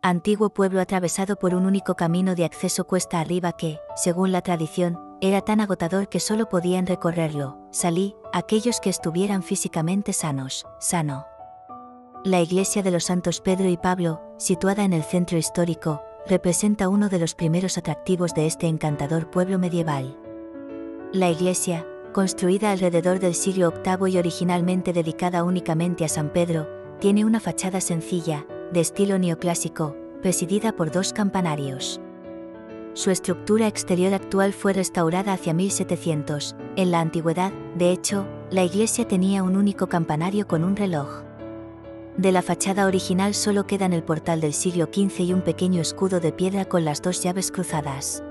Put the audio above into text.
antiguo pueblo atravesado por un único camino de acceso cuesta arriba que, según la tradición, era tan agotador que solo podían recorrerlo, aquellos que estuvieran físicamente sanos, sano. La iglesia de los santos Pedro y Pablo, situada en el centro histórico, representa uno de los primeros atractivos de este encantador pueblo medieval. La iglesia, construida alrededor del siglo VIII y originalmente dedicada únicamente a San Pedro, tiene una fachada sencilla, de estilo neoclásico, presidida por 2 campanarios. Su estructura exterior actual fue restaurada hacia 1700. En la antigüedad, de hecho, la iglesia tenía un único campanario con un reloj. De la fachada original solo quedan el portal del siglo XV y un pequeño escudo de piedra con las 2 llaves cruzadas.